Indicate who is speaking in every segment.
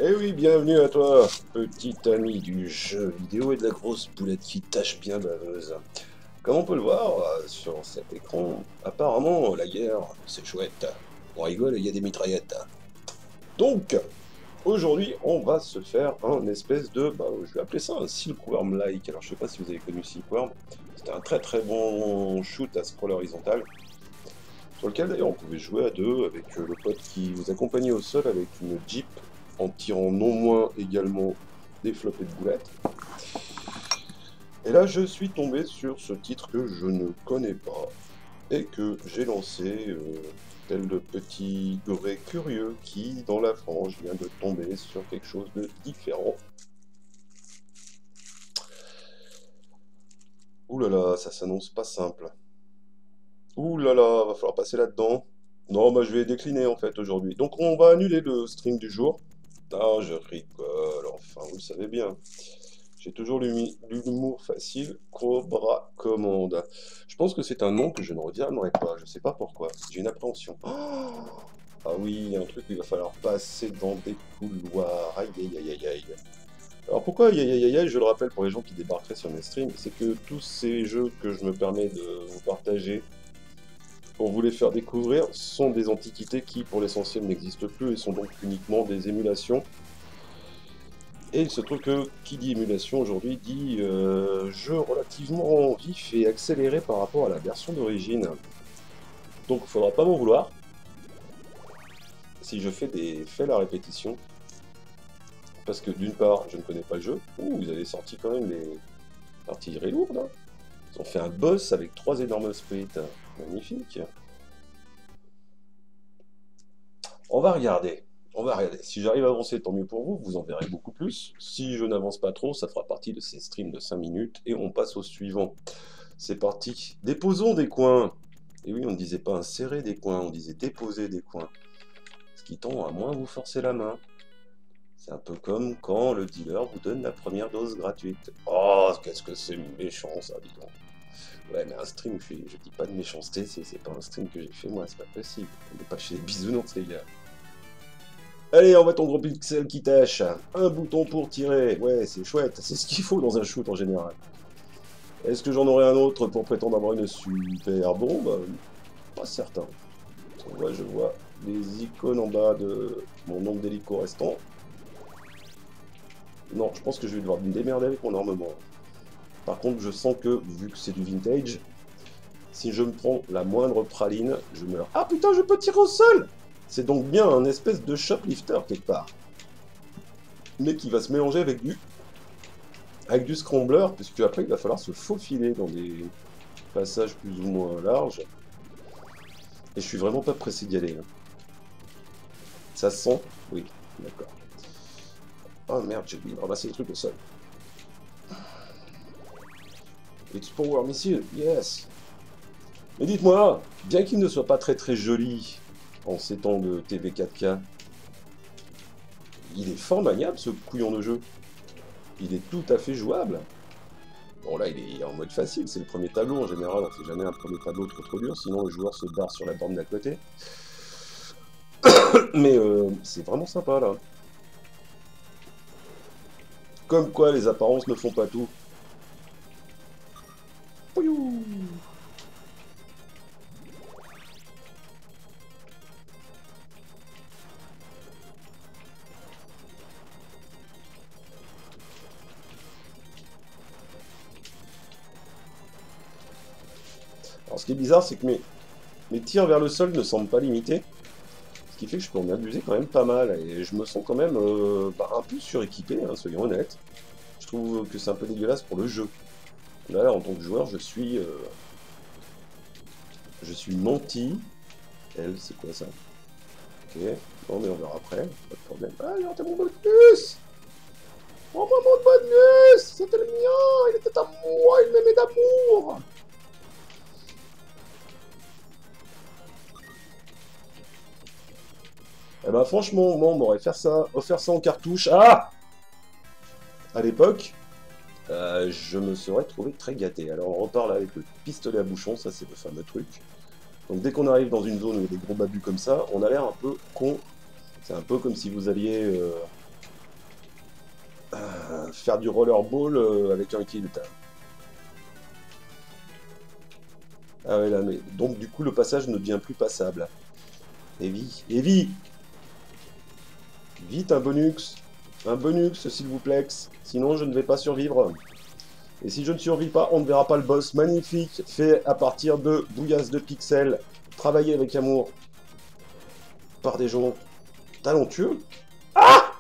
Speaker 1: Eh oui, bienvenue à toi, petit ami du jeu vidéo et de la grosse boulette qui tâche bien baveuse. Comme on peut le voir sur cet écran, apparemment la guerre, c'est chouette. On rigole, il y a des mitraillettes. Donc, aujourd'hui, on va se faire un espèce de, je vais appeler ça un Silkworm-like. Alors, je sais pas si vous avez connu Silkworm. C'était un très très bon shoot à scroll horizontal, sur lequel d'ailleurs on pouvait jouer à deux avec le pote qui vous accompagnait au sol avec une Jeep en tirant non moins également des flopées de boulettes. Et là je suis tombé sur ce titre que je ne connais pas et que j'ai lancé tel le petit goré curieux qui dans la frange vient de tomber sur quelque chose de différent. Ouh là là, ça s'annonce pas simple. Ouh là là, va falloir passer là-dedans. Non, bah je vais décliner en fait aujourd'hui. Donc on va annuler le stream du jour. Ah, je rigole, enfin, vous le savez bien. J'ai toujours l'humour facile. Cobra Commande. Je pense que c'est un nom que je ne reviendrai pas. Je sais pas pourquoi. J'ai une appréhension. Oh, ah oui, il y a un truc où il va falloir passer dans des couloirs. Aïe, aïe, aïe, aïe, aïe. Alors pourquoi aïe, aïe, aïe, aïe, aïe, je le rappelle pour les gens qui débarqueraient sur mes streams, c'est que tous ces jeux que je me permets de vous partager pour vous les faire découvrir sont des antiquités qui, pour l'essentiel, n'existent plus et sont donc uniquement des émulations. Et il se trouve que qui dit émulation aujourd'hui dit jeu relativement vif et accéléré par rapport à la version d'origine. Donc il faudra pas m'en vouloir si je fais des faits à répétition. Parce que d'une part, je ne connais pas le jeu. Ouh, vous avez sorti quand même des artilleries lourdes. Hein. Ils ont fait un boss avec 3 énormes sprites. Magnifique. On va regarder. On va regarder. Si j'arrive à avancer, tant mieux pour vous, vous en verrez beaucoup plus. Si je n'avance pas trop, ça fera partie de ces streams de 5 minutes et on passe au suivant. C'est parti. Déposons des coins. Et oui, on ne disait pas insérer des coins, on disait déposer des coins. Ce qui tend à moins vous forcer la main. C'est un peu comme quand le dealer vous donne la première dose gratuite. Oh, qu'est-ce que c'est méchant ça, dis donc. Ouais, mais un stream, je dis pas de méchanceté, c'est pas un stream que j'ai fait moi, c'est pas possible. On n'est pas chez les bisounours, les gars. Allez, envoie ton gros pixel qui tâche. Un bouton pour tirer. Ouais, c'est chouette. C'est ce qu'il faut dans un shoot en général. Est-ce que j'en aurai un autre pour prétendre avoir une super bombe? Pas certain. Ouais, je vois les icônes en bas de mon nombre d'hélicos restants. Non, je pense que je vais devoir me démerder avec mon armement. Par contre, je sens que, vu que c'est du vintage, si je me prends la moindre praline, je meurs. Ah putain, je peux tirer au sol! C'est donc bien un espèce de shoplifter quelque part. Mais qui va se mélanger avec du scrambler, puisque après il va falloir se faufiler dans des passages plus ou moins larges. Et je suis vraiment pas pressé d'y aller. Hein. Ça se sent? Oui, d'accord. Oh merde, j'ai oublié de ramasser les trucs au sol. It's power missile, yes. Mais dites-moi, bien qu'il ne soit pas très très joli en ces temps de TV 4K, il est fort maniable ce couillon de jeu. Il est tout à fait jouable. Bon là il est en mode facile, c'est le premier tableau, en général on fait jamais un premier tableau trop dur, sinon le joueur se barre sur la borne d'à côté. Mais c'est vraiment sympa là. Comme quoi les apparences ne font pas tout. Pouiou. Alors ce qui est bizarre c'est que mes tirs vers le sol ne semblent pas limités. Ce qui fait que je peux en abuser quand même pas mal. Et je me sens quand même un peu suréquipé, hein, soyons honnêtes. Je trouve que c'est un peu dégueulasse pour le jeu. Là, en tant que joueur, je suis menti. Elle, c'est quoi ça? Ok, non mais on verra après, pas de problème. Ah, regardez mon bonus! Oh, mon bonus! C'était le mien! Il était à moi! Il m'aimait d'amour! Eh ben franchement, moi on m'aurait offert ça en cartouche. Ah! À l'époque, je me serais trouvé très gâté. Alors on repart là avec le pistolet à bouchon, ça c'est le fameux truc. Donc dès qu'on arrive dans une zone où il y a des gros babus comme ça, on a l'air un peu con. C'est un peu comme si vous alliez Faire du rollerball avec un kilt. Ah ouais, là, mais... Donc, du coup, le passage ne devient plus passable. Evie, Evie! Vite, un bonus! Un bonus, s'il vous plaît. Sinon, je ne vais pas survivre. Et si je ne survis pas, on ne verra pas le boss magnifique, fait à partir de bouillasses de pixels, travaillé avec amour, par des gens talentueux. Ah!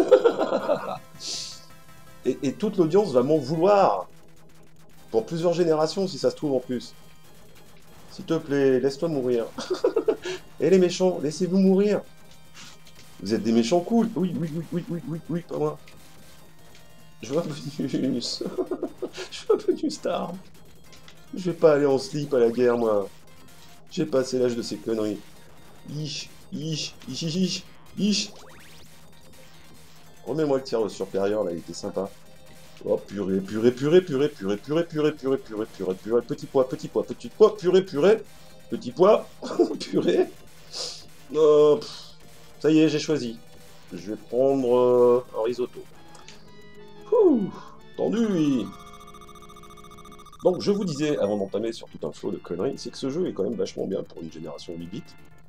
Speaker 1: Et toute l'audience va m'en vouloir. Pour plusieurs générations, si ça se trouve en plus. S'il te plaît, laisse-toi mourir. Et les méchants, laissez-vous mourir. Vous êtes des méchants cool. Oui, oui, oui, oui, oui, oui, oui, pas moi. Je veux un bonus. Je veux un bonus d'armes. Je vais pas aller en slip à la guerre, moi. J'ai passé l'âge de ces conneries. Ich, ich, ich, ich, ich, ich. Remets-moi le tir supérieur, là, il était sympa. Oh, purée, purée, purée, purée, purée, purée, purée, purée, purée, purée, purée, petit pois, petit pois, petit pois, purée, purée, petit pois, purée. Oh, ça y est, j'ai choisi. Je vais prendre un risotto. Ouh, tendu, oui. Donc, je vous disais, avant d'entamer sur tout un flot de conneries, c'est que ce jeu est quand même vachement bien pour une génération 8 bits.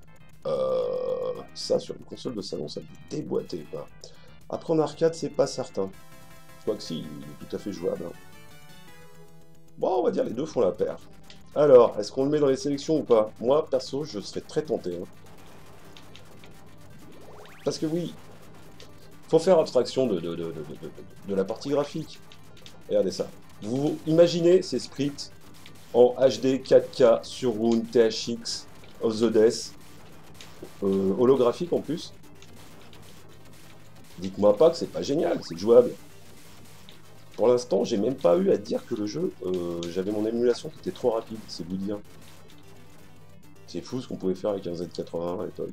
Speaker 1: Ça, sur une console de salon, ça peut déboîter, quoi. Après, en arcade, c'est pas certain. Quoique si, il est tout à fait jouable. Hein. Bon, on va dire les deux font la paire. Alors, est-ce qu'on le met dans les sélections ou pas? Moi, perso, je serais très tenté. Hein. Parce que oui, faut faire abstraction de la partie graphique. Regardez ça. Vous imaginez ces sprites en HD 4K sur Roon THX of the Death, holographique en plus. Dites-moi pas que c'est pas génial, c'est jouable. Pour l'instant, j'ai même pas eu à dire que le jeu, j'avais mon émulation qui était trop rapide, c'est vous dire. C'est fou ce qu'on pouvait faire avec un Z80 à l'époque.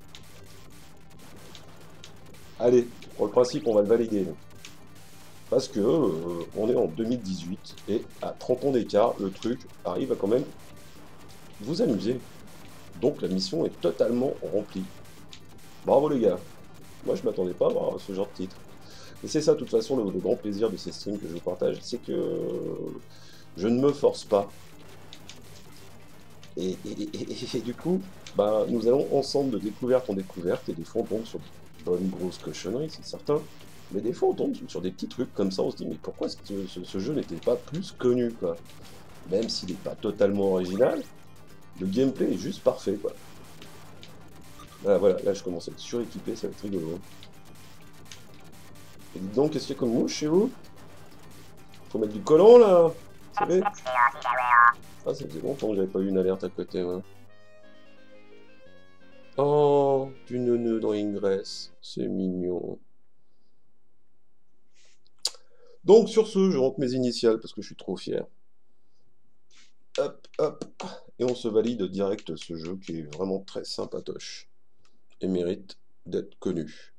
Speaker 1: Allez, pour le principe, on va le valider. Parce que on est en 2018 et à 30 ans d'écart, le truc arrive à quand même vous amuser. Donc la mission est totalement remplie. Bravo les gars. Moi je m'attendais pas à voir ce genre de titre. Et c'est ça de toute façon le grand plaisir de ces streams que je partage, c'est que je ne me force pas. Et du coup, bah, nous allons ensemble de découverte en découverte, et des fois on tombe sur de bonnes grosses cochonneries, c'est certain. Mais des fois on tombe sur des petits trucs comme ça, on se dit mais pourquoi ce jeu n'était pas plus connu, quoi. Même s'il n'est pas totalement original, le gameplay est juste parfait, quoi. Ah, voilà, là je commence à être suréquipé, ça va être rigolo. Et dites donc, qu'est-ce qu'il y a comme mouche chez vous? Faut mettre du collant là, vous savez? Ah, ça faisait longtemps que j'avais pas eu une alerte à côté, ouais. Oh, du neuneu dans Ingress, c'est mignon. Donc sur ce, je rentre mes initiales parce que je suis trop fier. Hop, hop, et on se valide direct ce jeu qui est vraiment très sympatoche et mérite d'être connu.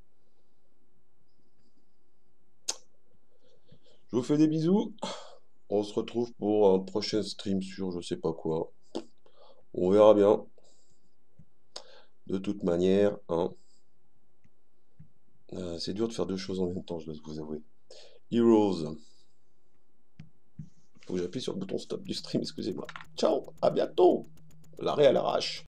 Speaker 1: Je vous fais des bisous. On se retrouve pour un prochain stream sur je sais pas quoi. On verra bien. De toute manière, hein. C'est dur de faire deux choses en même temps, je dois vous avouer. Heroes. Faut que j'appuie sur le bouton stop du stream, excusez-moi. Ciao, à bientôt. L'arrêt à l'arrache.